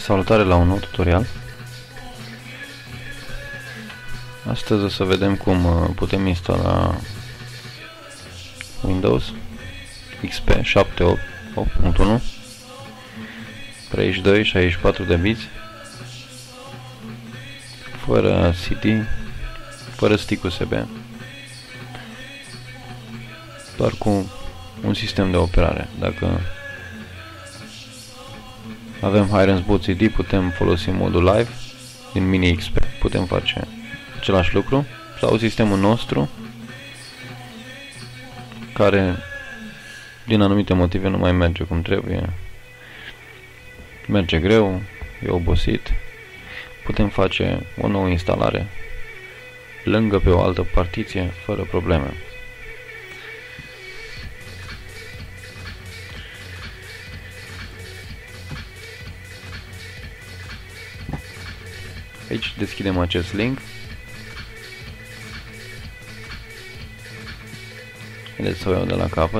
Salutare la un nou tutorial. Astăzi o să vedem cum putem instala Windows XP 7.8.1 32-64 de biți, fără CD, fără stick USB, doar cu un sistem de operare. Dacă avem Hiren's Boot CD, putem folosi modul live din Mini XP, putem face același lucru, sau sistemul nostru care din anumite motive nu mai merge cum trebuie, merge greu, e obosit, putem face o nouă instalare lângă pe o altă partiție fără probleme. Aici deschidem acest link. Haideți să o iau de la capăt.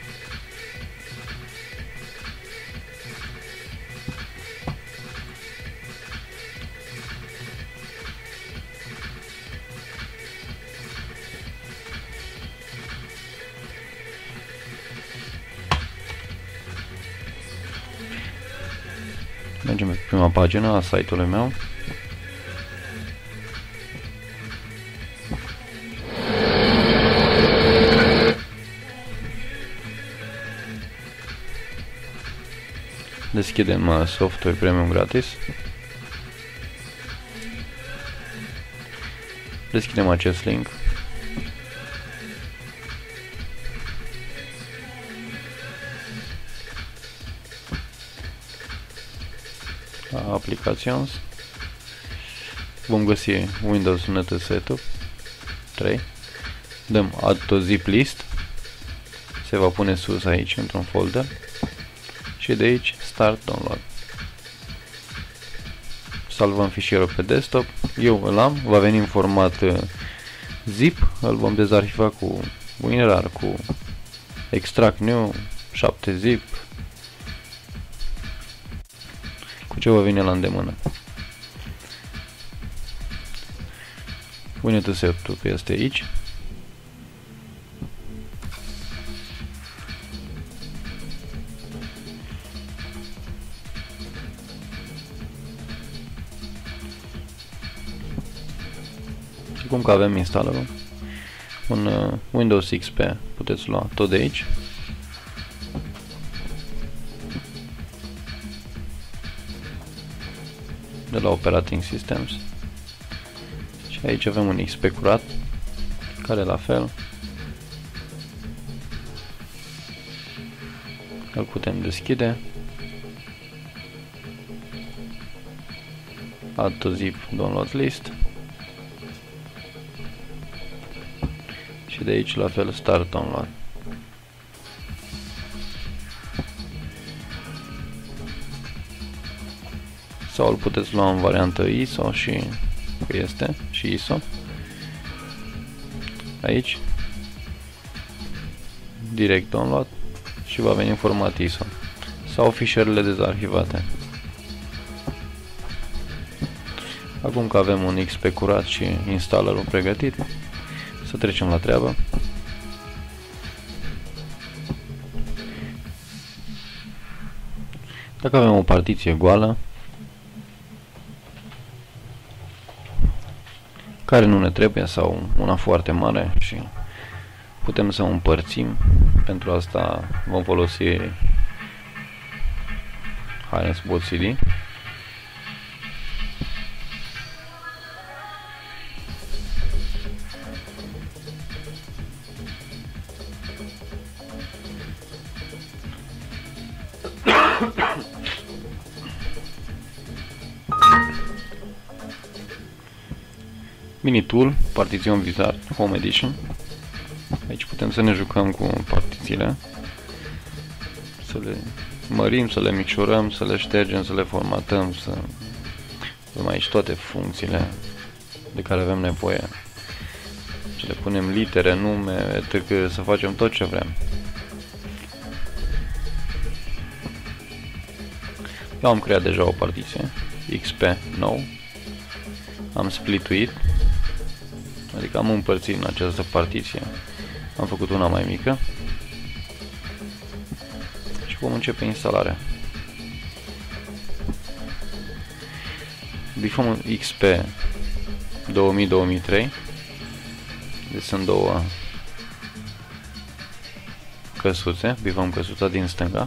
Mergem pe prima pagină a site-ului meu. Deschidem software premium gratis. Deschidem acest link. Applications. Vom găsi Windows NT Setup 3. Dăm Add to Zip List. Se va pune sus aici într-un folder. Și de aici Start Download. Salvăm fișierul pe desktop. Eu îl am, va veni în format zip. Îl vom dezarhiva cu WinRAR, cu Extract New, 7-zip, cu ce vă vine la îndemână. Windows Setup este aici. Cum că avem instalat un Windows XP, puteți lua tot de aici. De la Operating Systems. Și aici avem un XP curat, care la fel îl putem deschide. Add to Zip Download List. Și de aici la fel Start Download. Sau îl puteți lua în variantă ISO și este și ISO. Aici direct download și va veni în format ISO sau fișierele dezarhivate. Acum că avem un XP curat și installerul pregătit, să trecem la treabă. Dacă avem o partiție goală care nu ne trebuie sau una foarte mare și putem să o împărțim, pentru asta vom folosi Hiren's Boot CD. Mini Tool, partițion Wizard, Home Edition. Aici putem să ne jucăm cu partițiile, să le mărim, să le micșorăm, să le ștergem, să le formatăm, să avem aici toate funcțiile de care avem nevoie. Să le punem litere, nume, etc., să facem tot ce vrem. Eu am creat deja o partiție, XP nou, am splituit, adică am împărțit în această partiție, am făcut una mai mică și vom începe instalarea. Bifăm XP 2000-2003, deci sunt două căsuțe, bifăm căsuța din stânga,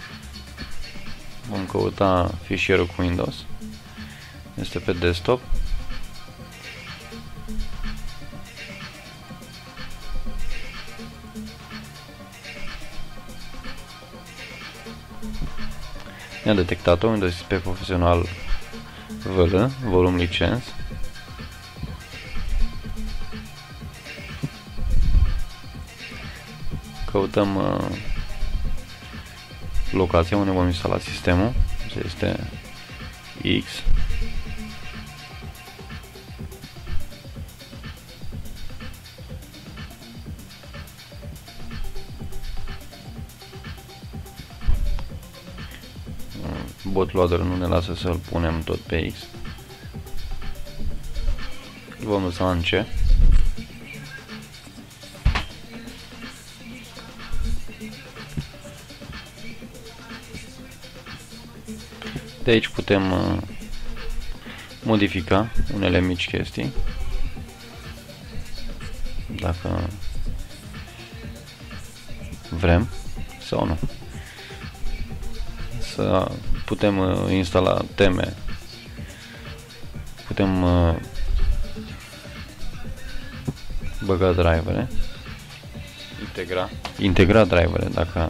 vom căuta fișierul cu Windows, este pe desktop, ne-a detectat-o, Windows XP Profesional VL, volum licenț. Căutăm locația unde vom instala sistemul, este X. Bootloader nu ne lasă să-l punem tot pe X. Îl vom lăsa în C. De aici putem modifica unele mici chestii, dacă vrem sau nu. Să putem instala teme, putem băga drivere, integra drivere dacă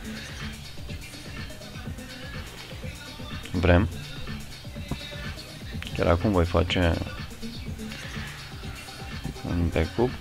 vrem. Chiar acum voi face un backup.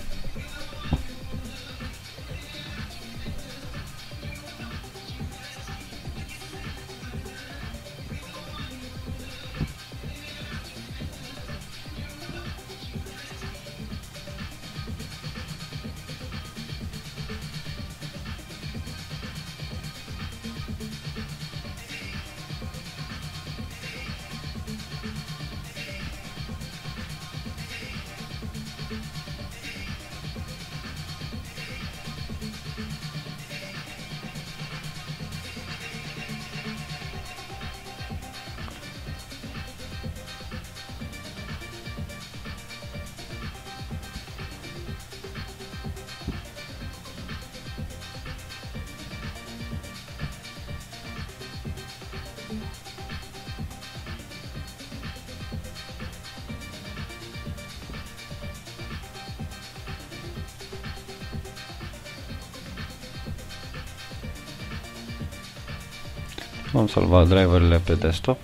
Vom salva driverele pe desktop.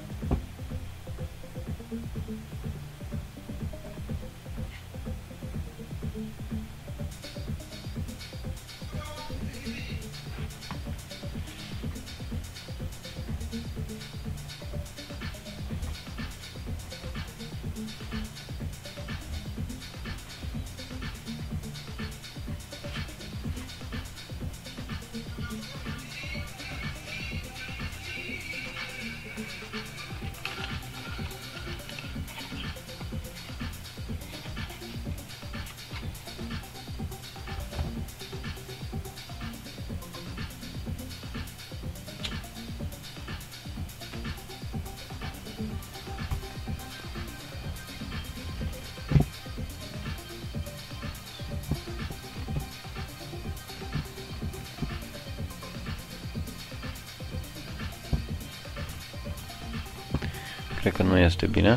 Cred că nu este bine.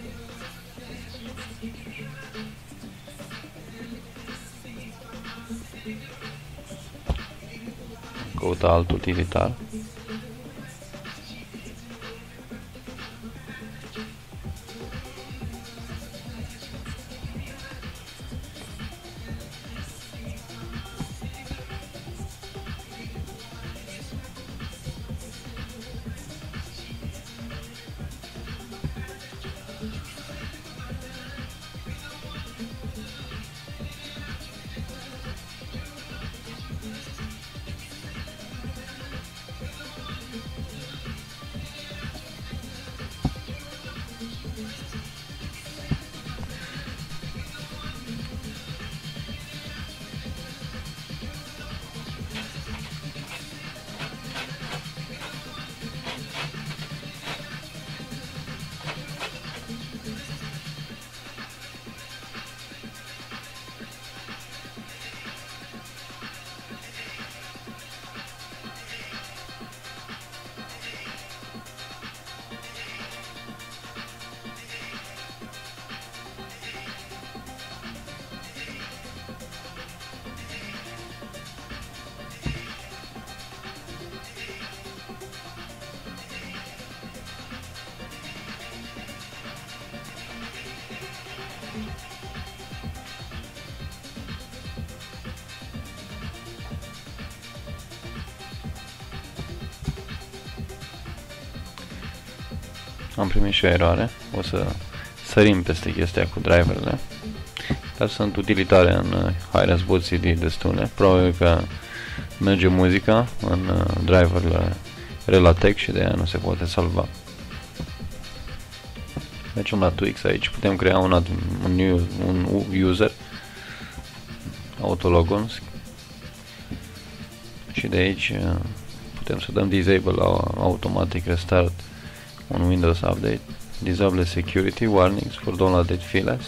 Căuta alt utilitar. Am primit și o eroare. O să sărim peste chestia cu driverele. Dar sunt utilitare în high-res CD destule. Probabil că merge muzica în driverele Relatec și de aia nu se poate salva. Mergem la Twix aici. Putem crea un user autologon și de aici putem să dăm disable la automatic restart un Windows Update, disable security warnings for downloaded files.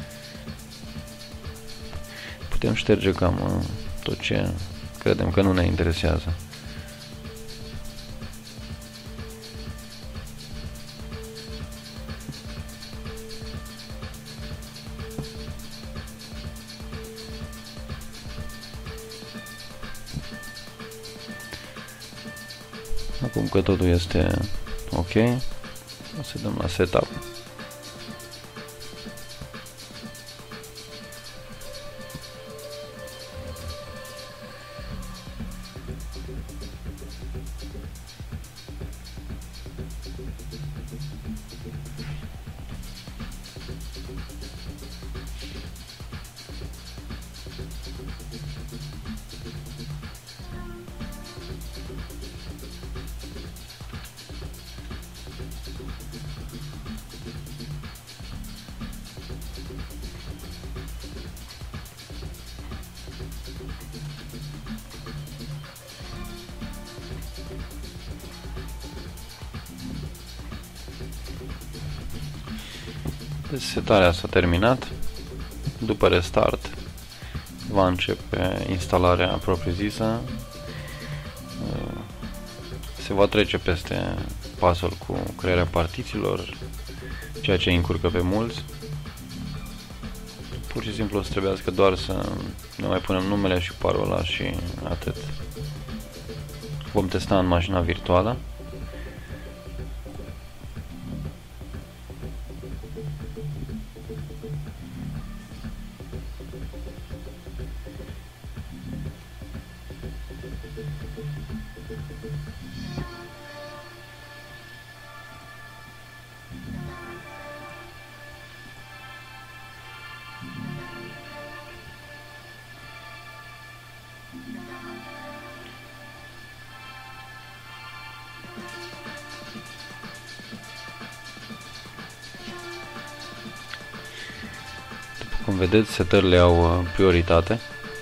Putem șterge cam tot ce credem că nu ne interesează. Acum că totul este ok, o să dăm la setup. Setarea s-a terminat. După restart va începe instalarea propriu-zisă. Se va trece peste pasul cu crearea partițiilor, ceea ce încurcă pe mulți. Pur și simplu o să trebuiască doar să ne mai punem numele și parola și atât. Vom testa în mașina virtuală. Cum vedeți, setările au prioritate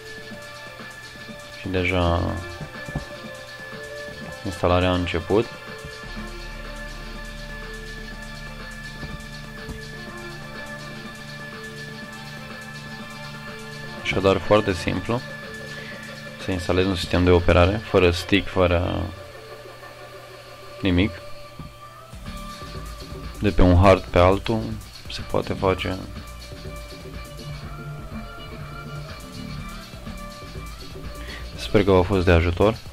și deja instalarea a început. Așadar, foarte simplu să instalezi un sistem de operare fără stick, fără nimic. De pe un hard pe altul se poate face. Sper că v-a fost de ajutor.